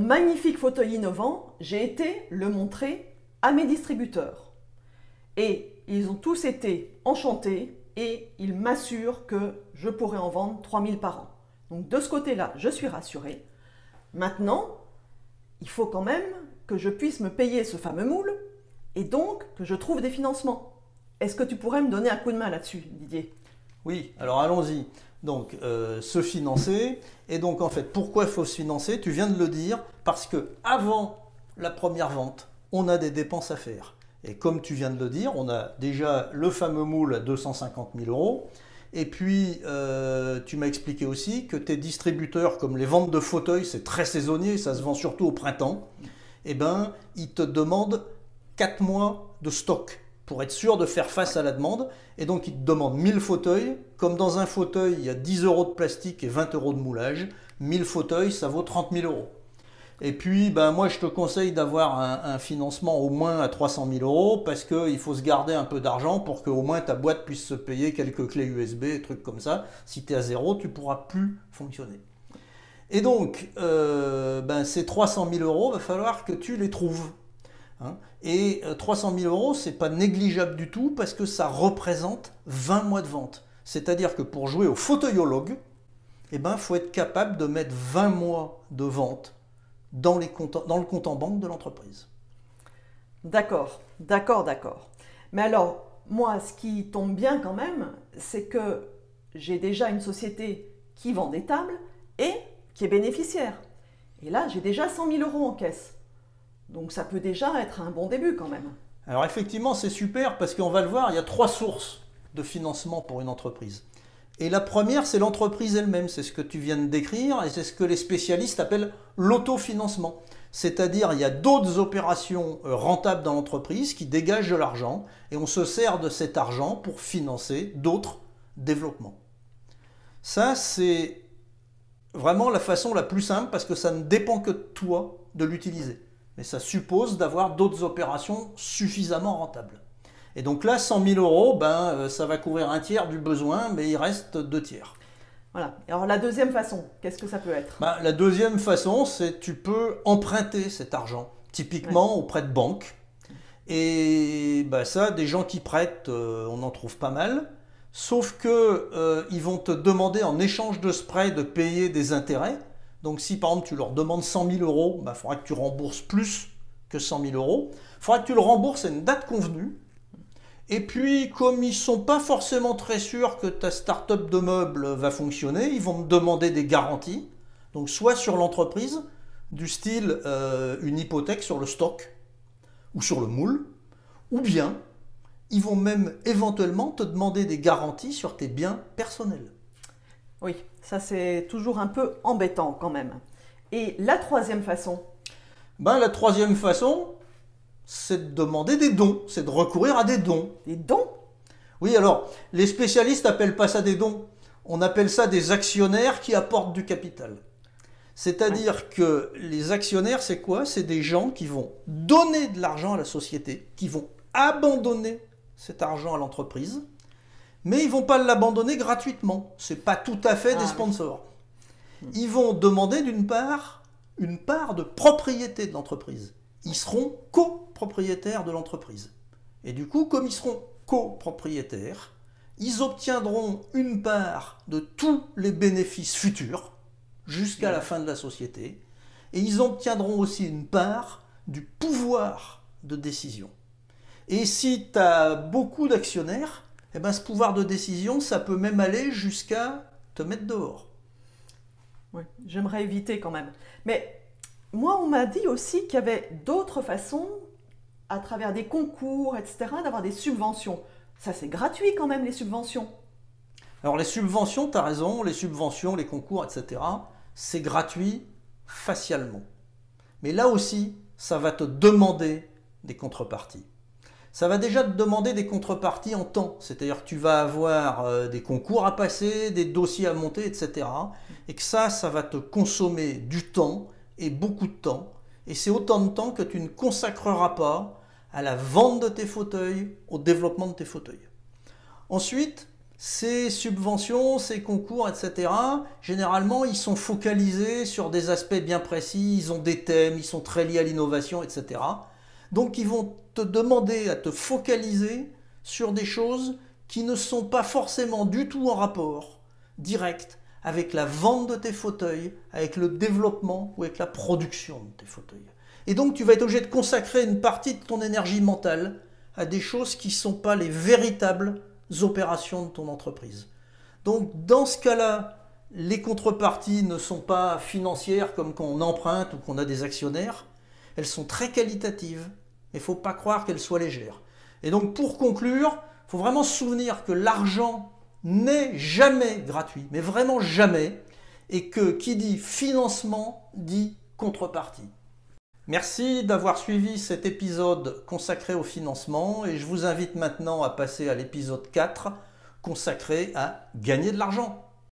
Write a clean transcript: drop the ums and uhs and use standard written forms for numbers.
magnifique fauteuil innovant, j'ai été le montrer à mes distributeurs. Et ils ont tous été enchantés et ils m'assurent que je pourrais en vendre 3000 par an. Donc de ce côté-là, je suis rassurée. Maintenant, il faut quand même que je puisse me payer ce fameux moule et donc que je trouve des financements. Est-ce que tu pourrais me donner un coup de main là-dessus, Didier? Oui, alors allons-y. Donc, se financer. Et donc, en fait, pourquoi il faut se financer? Tu viens de le dire, parce que avant la première vente, on a des dépenses à faire. Et comme tu viens de le dire, on a déjà le fameux moule à 250 000 euros. Et puis, tu m'as expliqué aussi que tes distributeurs, comme les ventes de fauteuils, c'est très saisonnier, ça se vend surtout au printemps, eh ben, ils te demandent 4 mois de stock pour être sûr de faire face à la demande. Et donc, ils te demandent 1000 fauteuils. Comme dans un fauteuil, il y a 10 euros de plastique et 20 euros de moulage. 1000 fauteuils, ça vaut 30 000 euros. Et puis, ben, moi, je te conseille d'avoir un financement au moins à 300 000 euros parce qu'il faut se garder un peu d'argent pour qu'au moins ta boîte puisse se payer quelques clés USB, des trucs comme ça. Si tu es à zéro, tu ne pourras plus fonctionner. Et donc, ben, ces 300 000 euros, il va falloir que tu les trouves. Et 300 000 euros, ce n'est pas négligeable du tout parce que ça représente 20 mois de vente. C'est-à-dire que pour jouer au fauteuilologue, eh ben, faut être capable de mettre 20 mois de vente dans le compte en banque de l'entreprise. D'accord, d'accord, d'accord. Mais alors, moi, ce qui tombe bien quand même, c'est que j'ai déjà une société qui vend des tables et qui est bénéficiaire. Et là, j'ai déjà 100 000 euros en caisse. Donc ça peut déjà être un bon début quand même. Alors effectivement, c'est super parce qu'on va le voir, il y a 3 sources de financement pour une entreprise. Et la première, c'est l'entreprise elle-même, c'est ce que tu viens de décrire et c'est ce que les spécialistes appellent l'autofinancement. C'est-à-dire, il y a d'autres opérations rentables dans l'entreprise qui dégagent de l'argent et on se sert de cet argent pour financer d'autres développements. Ça, c'est vraiment la façon la plus simple parce que ça ne dépend que de toi de l'utiliser. Mais ça suppose d'avoir d'autres opérations suffisamment rentables. Et donc là, 100 000 euros, ben, ça va couvrir un tiers du besoin, mais il reste 2 tiers. Voilà. Alors la deuxième façon, qu'est-ce que ça peut être? Ben, la deuxième façon, c'est tu peux emprunter cet argent, typiquement auprès de banques. Et ben, ça, des gens qui prêtent, on en trouve pas mal. Sauf que ils vont te demander en échange de ce prêt de payer des intérêts. Donc si par exemple tu leur demandes 100 000 euros, ben, il faudra que tu rembourses plus que 100 000 euros. Il faudra que tu le rembourses à une date convenue. Et puis comme ils ne sont pas forcément très sûrs que ta start-up de meubles va fonctionner, ils vont te demander des garanties. Donc soit sur l'entreprise, du style une hypothèque sur le stock ou sur le moule, ou bien ils vont même éventuellement te demander des garanties sur tes biens personnels. Oui, ça c'est toujours un peu embêtant quand même. Et la troisième façon? Ben, la troisième façon, c'est de demander des dons, c'est de recourir à des dons. Des dons? Oui, alors, les spécialistes n'appellent pas ça des dons, on appelle ça des actionnaires qui apportent du capital. C'est-à-dire que les actionnaires, c'est quoi? C'est des gens qui vont donner de l'argent à la société, qui vont abandonner cet argent à l'entreprise, mais ils ne vont pas l'abandonner gratuitement. Ce n'est pas tout à fait des sponsors. Ils vont demander d'une part une part de propriété de l'entreprise. Ils seront copropriétaires de l'entreprise. Et du coup, comme ils seront copropriétaires, ils obtiendront une part de tous les bénéfices futurs jusqu'à la fin de la société. Et ils obtiendront aussi une part du pouvoir de décision. Et si tu as beaucoup d'actionnaires, eh ben, ce pouvoir de décision, ça peut même aller jusqu'à te mettre dehors. Oui, j'aimerais éviter quand même. Mais moi, on m'a dit aussi qu'il y avait d'autres façons, à travers des concours, etc., d'avoir des subventions. Ça, c'est gratuit quand même, les subventions. Alors les subventions, tu as raison, les subventions, les concours, etc., c'est gratuit facialement. Mais là aussi, ça va te demander des contreparties. Ça va déjà te demander des contreparties en temps, c'est-à-dire que tu vas avoir des concours à passer, des dossiers à monter, etc. Et que ça va te consommer du temps et beaucoup de temps. Et c'est autant de temps que tu ne consacreras pas à la vente de tes fauteuils, au développement de tes fauteuils. Ensuite, ces subventions, ces concours, etc., généralement, ils sont focalisés sur des aspects bien précis, ils ont des thèmes, ils sont très liés à l'innovation, etc. Donc, ils vont te demander à te focaliser sur des choses qui ne sont pas forcément du tout en rapport direct avec la vente de tes fauteuils, avec le développement ou avec la production de tes fauteuils. Et donc, tu vas être obligé de consacrer une partie de ton énergie mentale à des choses qui ne sont pas les véritables opérations de ton entreprise. Donc, dans ce cas-là, les contreparties ne sont pas financières comme quand on emprunte ou qu'on a des actionnaires. Elles sont très qualitatives, mais il ne faut pas croire qu'elles soient légères. Et donc, pour conclure, il faut vraiment se souvenir que l'argent n'est jamais gratuit, mais vraiment jamais, et que qui dit financement dit contrepartie. Merci d'avoir suivi cet épisode consacré au financement et je vous invite maintenant à passer à l'épisode 4 consacré à gagner de l'argent.